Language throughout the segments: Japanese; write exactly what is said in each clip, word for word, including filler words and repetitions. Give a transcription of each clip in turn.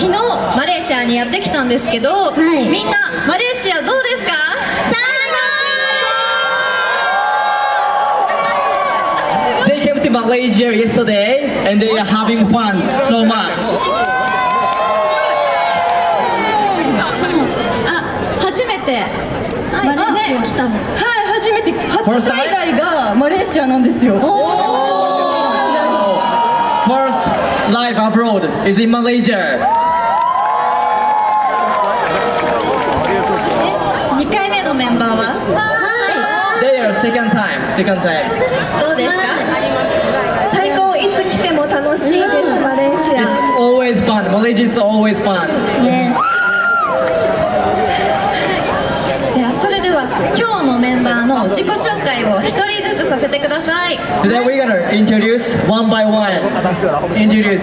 昨日マレーシアにやってきたんですけど、はい、みんなマレーシアどうですか？ They came to Malaysia yesterday and they are having fun so much. あ、初めてマレーシア来たの。はい、初めて初海外がマレーシアなんですよ。 First life abroad is in Malaysia. え、にかいめのメンバーは？ They are second time, second time. どうですか？ 最高、いつ来ても楽しいです、マレーシア。 It's always fun. Malaysia is always fun. Yes. じゃあそれでは今日のメンバーの自己紹介を一人ずつさせてください。 Today we're gonna introduce one by one. Introduce.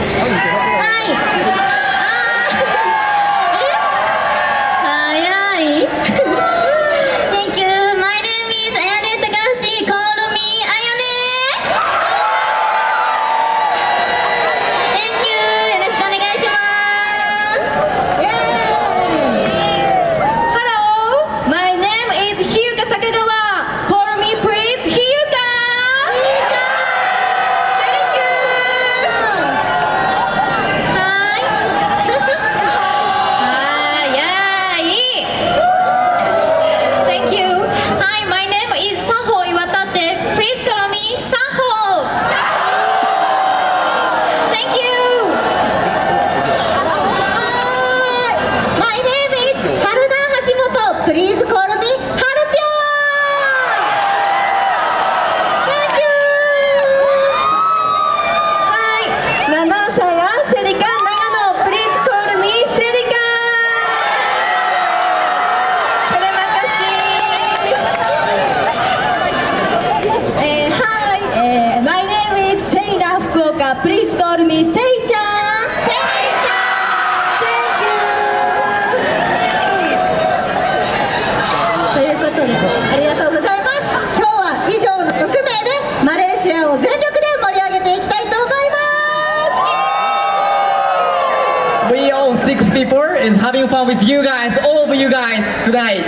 six people is having fun with you guys, all of you guys tonight.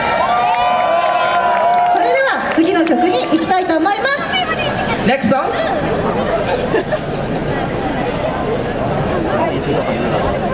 それでは次の曲に行きたいと思います。 Next song.